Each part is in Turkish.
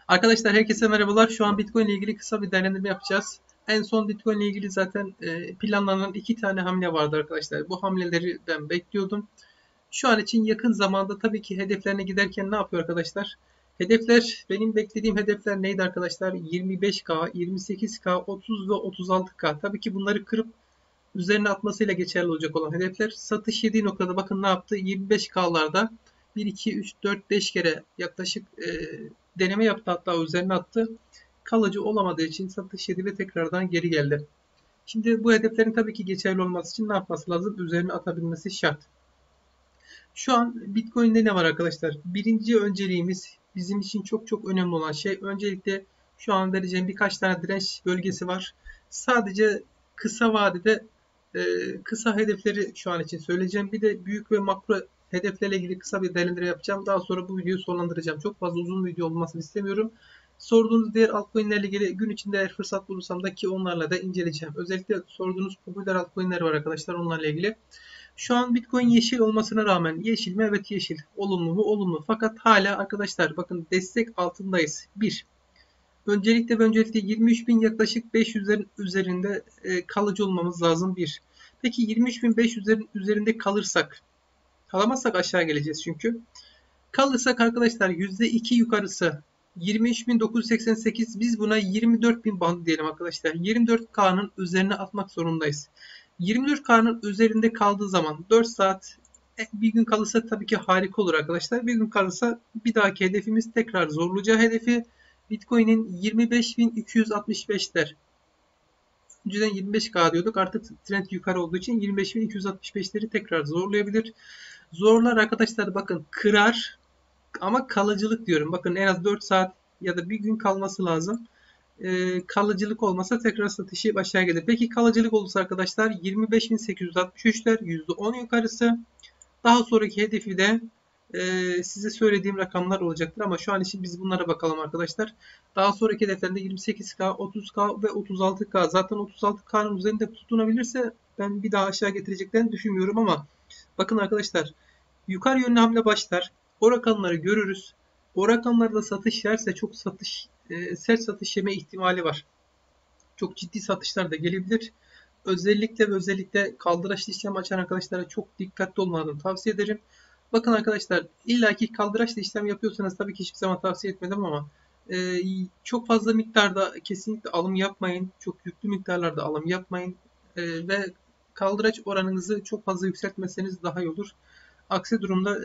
Arkadaşlar herkese merhabalar. Şu an Bitcoin ile ilgili kısa bir değerlendirme yapacağız. En son Bitcoin ile ilgili zaten planlanan iki tane hamle vardı arkadaşlar. Bu hamleleri ben bekliyordum. Şu an için yakın zamanda tabii ki hedeflerine giderken ne yapıyor arkadaşlar? Hedefler, benim beklediğim hedefler neydi arkadaşlar? 25K, 28K, 30 ve 36K. Tabii ki bunları kırıp üzerine atmasıyla geçerli olacak olan hedefler. Satış yediği noktada bakın ne yaptı? 25K'larda 1, 2, 3, 4, 5 kere yaklaşık deneme yaptı, hatta üzerine attı. Kalıcı olamadığı için satış yedi ve tekrardan geri geldi. Şimdi bu hedeflerin tabii ki geçerli olması için ne yapması lazım? Üzerine atabilmesi şart. Şu an Bitcoin'de ne var arkadaşlar? Birinci önceliğimiz, bizim için çok çok önemli olan şey, öncelikle şu an vereceğim birkaç tane direnç bölgesi var. Sadece kısa vadede kısa hedefleri şu an için söyleyeceğim. Bir de büyük ve makro hedeflerle ilgili kısa bir değerlendirme yapacağım. Daha sonra bu videoyu sonlandıracağım. Çok fazla uzun video olmasını istemiyorum. Sorduğunuz diğer altcoin'lerle ilgili gün içinde eğer fırsat bulursam da ki onlarla da inceleyeceğim. Özellikle sorduğunuz popüler altcoin'ler var arkadaşlar, onlarla ilgili. Şu an Bitcoin yeşil olmasına rağmen, yeşil mi? Evet yeşil. Olumlu mu? Olumlu. Fakat hala arkadaşlar bakın destek altındayız. Bir. Öncelikle 23.000 yaklaşık 500'lerin üzerinde kalıcı olmamız lazım. Bir. Peki 23.500'lerin üzerinde kalamazsak aşağı geleceğiz çünkü. Kalırsak arkadaşlar %2 yukarısı 23.988, biz buna 24.000 bandı diyelim arkadaşlar. 24K'nın üzerine atmak zorundayız. 24K'nın üzerinde kaldığı zaman 4 saat bir gün kalırsa tabii ki harika olur arkadaşlar. Bir gün kalırsa bir dahaki hedefimiz tekrar zorlayacağı hedefi Bitcoin'in 25.265'ler. Önceden 25K diyorduk, artık trend yukarı olduğu için 25.265'leri tekrar zorlayabilir. Zorlar arkadaşlar, bakın kırar ama kalıcılık diyorum. Bakın en az 4 saat ya da bir gün kalması lazım. Kalıcılık olmasa tekrar satışı aşağı gelir. Peki kalıcılık olursa arkadaşlar 25.863'ler %10 yukarısı. Daha sonraki hedefi de size söylediğim rakamlar olacaktır ama şu an için biz bunlara bakalım arkadaşlar. Daha sonraki hedeflerinde 28K, 30K ve 36K. Zaten 36K'nın üzerinde tutunabilirse ben bir daha aşağı getireceklerini düşünmüyorum ama bakın arkadaşlar, yukarı yönlü hamle başlar. O rakamları görürüz. O rakamlarda satış yerse çok sert satış yeme ihtimali var. Çok ciddi satışlar da gelebilir. Özellikle kaldıraçlı işlem açan arkadaşlara çok dikkatli olmalarını tavsiye ederim. Bakın arkadaşlar, illaki kaldıraçlı işlem yapıyorsanız tabii ki hiçbir zaman tavsiye etmedim ama çok fazla miktarda kesinlikle alım yapmayın. Çok yüklü miktarlarda alım yapmayın. Ve kaldıraç oranınızı çok fazla yükseltmeseniz daha iyi olur. Aksi durumda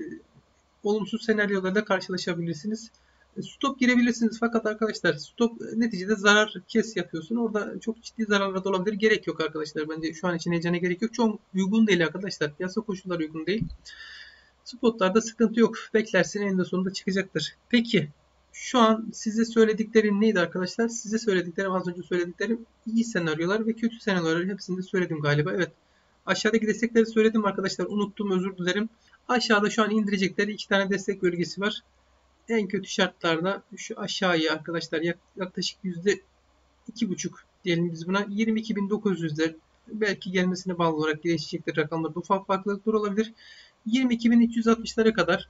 olumsuz senaryolarla karşılaşabilirsiniz. Stop girebilirsiniz fakat arkadaşlar, stop neticede zarar kes yapıyorsun. Orada çok ciddi zararlar da olabilir. Gerek yok arkadaşlar. Bence şu an için heyecana gerek yok. Çok uygun değil arkadaşlar. Piyasa koşulları uygun değil. Spotlarda sıkıntı yok. Beklersin, eninde sonunda çıkacaktır. Peki şu an size söylediklerim neydi arkadaşlar? Size söylediklerim, az önce söylediklerim iyi senaryolar ve kötü senaryolar, hepsini de söyledim galiba. Evet. Aşağıdaki destekleri söyledim arkadaşlar. Unuttum, özür dilerim. Aşağıda şu an indirecekleri iki tane destek bölgesi var. En kötü şartlarda şu aşağıya arkadaşlar yaklaşık %2,5 diyelim biz buna. 22.900'ler belki gelmesine bağlı olarak değişecektir rakamlarda. Ufak farklılıklar olabilir. 22.360'lara kadar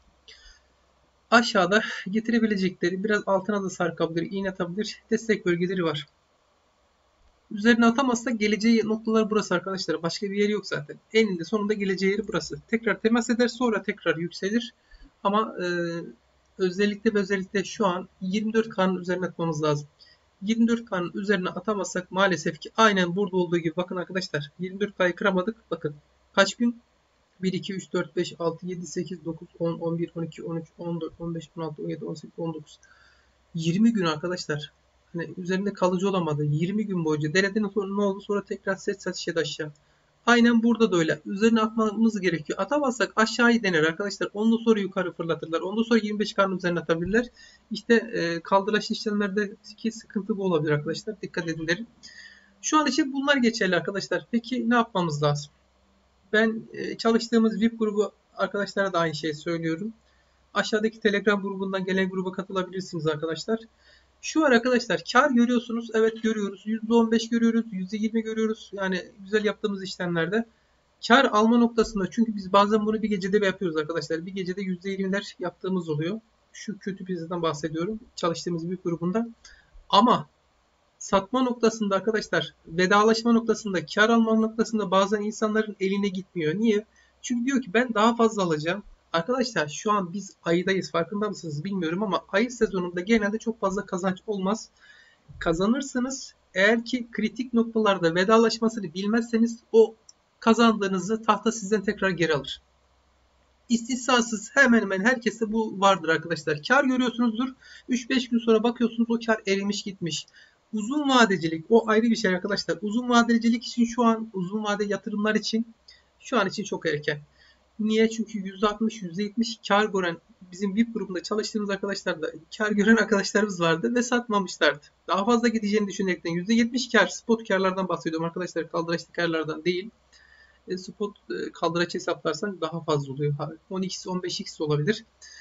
aşağıda getirebilecekleri, biraz altına da sarkabilir, iğne atabilir destek bölgeleri var. Üzerine atamazsa geleceği noktalar burası arkadaşlar. Başka bir yeri yok zaten. Eninde sonunda geleceği yeri burası. Tekrar temas eder, sonra tekrar yükselir. Ama özellikle şu an 24K'nın üzerine atmamız lazım. 24K'nın üzerine atamazsak maalesef ki aynen burada olduğu gibi, bakın arkadaşlar 24K'yı kıramadık. Bakın kaç gün? 1, 2, 3, 4, 5, 6, 7, 8, 9, 10, 11, 12, 13, 14, 15, 16, 17, 18, 19. 20 gün arkadaşlar. Hani üzerinde kalıcı olamadı. 20 gün boyunca denedikten sonra ne oldu? Sonra tekrar set satış ya da aşağı. Aynen burada da öyle. Üzerine atmamız gerekiyor. Atamazsak aşağıyı dener arkadaşlar. Ondan sonra yukarı fırlatırlar. Ondan sonra 25 karnın üzerine atabilirler. İşte kaldıraç işlemlerdeki sıkıntı bu olabilir arkadaşlar. Dikkat edin derim. Şu an için bunlar geçerli arkadaşlar. Peki ne yapmamız lazım? Ben çalıştığımız VIP grubu arkadaşlara da aynı şeyi söylüyorum. Aşağıdaki Telegram grubundan gelen gruba katılabilirsiniz arkadaşlar. Şu var arkadaşlar, kar görüyorsunuz. Evet görüyoruz. %15 görüyoruz. %20 görüyoruz. Yani güzel yaptığımız işlemlerde. Kar alma noktasında, çünkü biz bazen bunu bir gecede yapıyoruz arkadaşlar. Bir gecede %20'ler yaptığımız oluyor. Şu kötü piyasadan bahsediyorum. Çalıştığımız bir grubunda. Ama satma noktasında arkadaşlar, vedalaşma noktasında, kar alma noktasında bazen insanların eline gitmiyor. Niye? Çünkü diyor ki ben daha fazla alacağım. Arkadaşlar şu an biz aydayız, farkında mısınız bilmiyorum ama ay sezonunda genelde çok fazla kazanç olmaz. Kazanırsınız eğer ki kritik noktalarda vedalaşmasını bilmezseniz o kazandığınızı tahta sizden tekrar geri alır. İstisnasız hemen hemen herkeste bu vardır arkadaşlar. Kar görüyorsunuzdur. 3-5 gün sonra bakıyorsunuz o kar erimiş gitmiş. Uzun vadecilik o ayrı bir şey arkadaşlar. Uzun vadecilik için şu an uzun vade yatırımlar için şu an için çok erken. Niye? Çünkü %60, %70 kar gören bizim VIP grubunda çalıştığımız arkadaşlar da kar gören arkadaşlarımız vardı ve satmamışlardı. Daha fazla gideceğini düşünerekten %70 kar, spot karlardan bahsediyorum arkadaşlar. Kaldıraçlı karlardan değil. Spot kaldıraç hesaplarsan daha fazla oluyor. 10x, 15x olabilir.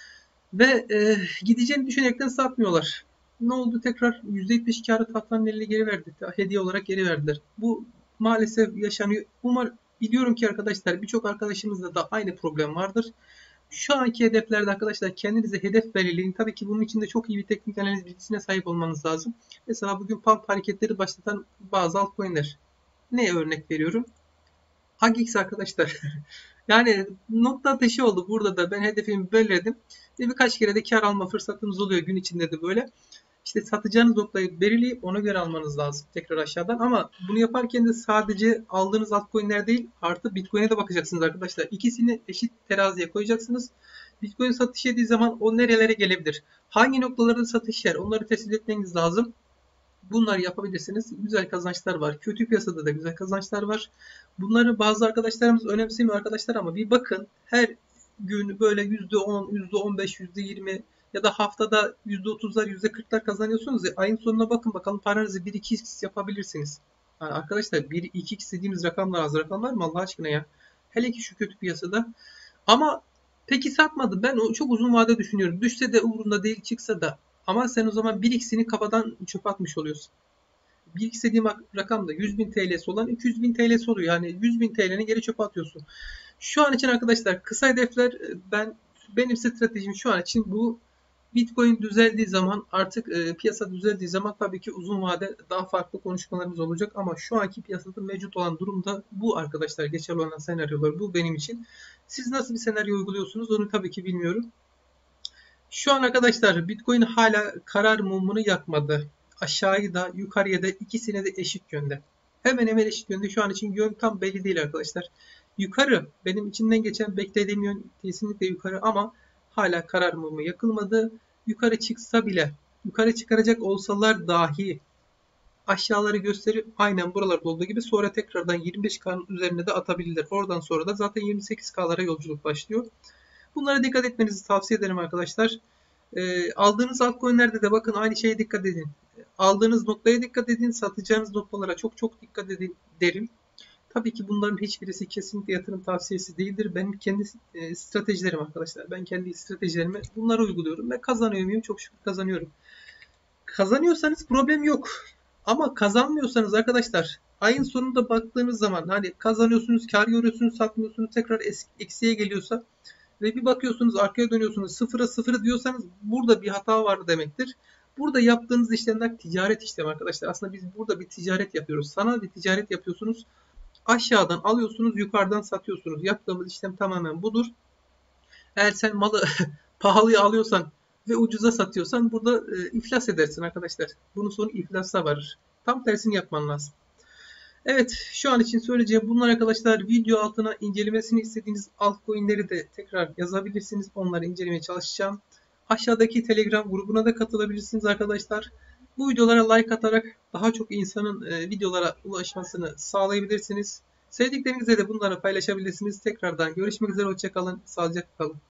Ve gideceğini düşünerekten satmıyorlar. Ne oldu? Tekrar %70 karı tahtanın eline geri verdi. Hediye olarak geri verdiler. Bu maalesef yaşanıyor. Biliyorum ki arkadaşlar birçok arkadaşımızda da aynı problem vardır. Şu anki hedeflerde arkadaşlar kendinize hedef belirleyin. Tabii ki bunun için de çok iyi bir teknik analiz bilgisine sahip olmanız lazım. Mesela bugün pump hareketleri başlatan bazı altcoin'ler. Ne örnek veriyorum? Hagix arkadaşlar. Yani nokta atışı oldu. Burada da ben hedefimi belirledim. Ve birkaç kere de kar alma fırsatımız oluyor gün içinde de böyle. İşte satacağınız noktayı belirleyip ona göre almanız lazım tekrar aşağıdan. Ama bunu yaparken de sadece aldığınız altcoin'ler değil artı Bitcoin'e de bakacaksınız arkadaşlar. İkisini eşit teraziye koyacaksınız. Bitcoin satış yediği zaman o nerelere gelebilir? Hangi noktalarda satış yer? Onları tespit etmeniz lazım. Bunları yapabilirsiniz. Güzel kazançlar var. Kötü piyasada da güzel kazançlar var. Bunları bazı arkadaşlarımız önemsemiyor arkadaşlar ama bir bakın her gün böyle %10, %15, %20 ya da haftada %30'lar, %40'lar kazanıyorsunuz ya ayın sonuna bakın bakalım paranızı 1-2x yapabilirsiniz. Yani arkadaşlar 1-2x dediğimiz rakamlar az rakamlar mı Allah aşkına ya? Hele ki şu kötü piyasada. Ama peki satmadı. Ben o çok uzun vade düşünüyorum. Düşse de umurumda değil, çıksa da. Ama sen o zaman 1x'ini kafadan çöpe atmış oluyorsun. 1x dediğim rakam da 100.000 TL'si olan 200.000 TL'si oluyor. Yani 100.000 TL'ni geri çöpe atıyorsun. Şu an için arkadaşlar kısa hedefler benim stratejim şu an için bu. Bitcoin düzeldiği zaman artık piyasa düzeldiği zaman tabii ki uzun vade daha farklı konuşmalarımız olacak ama şu anki piyasada mevcut olan durumda bu arkadaşlar geçerli olan senaryolar bu benim için. Siz nasıl bir senaryo uyguluyorsunuz onu tabii ki bilmiyorum. Şu an arkadaşlar Bitcoin hala karar mumunu yakmadı. Aşağıya da yukarıya da ikisine de eşit yönde. Hemen hemen eşit yönde. Şu an için yön tam belli değil arkadaşlar. Yukarı benim içinden geçen beklediğim yön kesinlikle yukarı ama hala karar mumu yakılmadı. Yukarı çıksa bile yukarı çıkaracak olsalar dahi aşağıları gösterip aynen buralarda olduğu gibi sonra tekrardan 25K'nın üzerine de atabilirler. Oradan sonra da zaten 28K'lara yolculuk başlıyor. Bunlara dikkat etmenizi tavsiye ederim arkadaşlar. Aldığınız altcoin'lerde de bakın aynı şeye dikkat edin. Aldığınız noktaya dikkat edin. Satacağınız noktalara çok çok dikkat edin derim. Tabii ki bunların hiçbirisi kesinlikle yatırım tavsiyesi değildir. Benim kendi stratejilerim arkadaşlar. Ben kendi stratejilerimi bunları uyguluyorum ve kazanıyor muyum? Çok şükür kazanıyorum. Kazanıyorsanız problem yok. Ama kazanmıyorsanız arkadaşlar ayın sonunda baktığınız zaman hani kazanıyorsunuz, kar görüyorsunuz, satmıyorsunuz, tekrar eksiye geliyorsa ve bir bakıyorsunuz arkaya dönüyorsunuz sıfıra sıfır diyorsanız burada bir hata var demektir. Burada yaptığınız işlemler ticaret işlemi arkadaşlar. Aslında biz burada bir ticaret yapıyoruz. Sanal bir ticaret yapıyorsunuz. Aşağıdan alıyorsunuz, yukarıdan satıyorsunuz. Yaptığımız işlem tamamen budur. Eğer sen malı pahalıya alıyorsan ve ucuza satıyorsan burada iflas edersin arkadaşlar. Bunun sonu iflasa varır. Tam tersini yapman lazım. Evet, şu an için söyleyeceğim bunlar arkadaşlar. Video altına incelemesini istediğiniz altcoin'leri de tekrar yazabilirsiniz. Onları incelemeye çalışacağım. Aşağıdaki Telegram grubuna da katılabilirsiniz arkadaşlar. Bu videolara like atarak daha çok insanın videolara ulaşmasını sağlayabilirsiniz. Sevdiklerinizle de bunları paylaşabilirsiniz. Tekrardan görüşmek üzere. Hoşça kalın. Sağlıcakla kalın.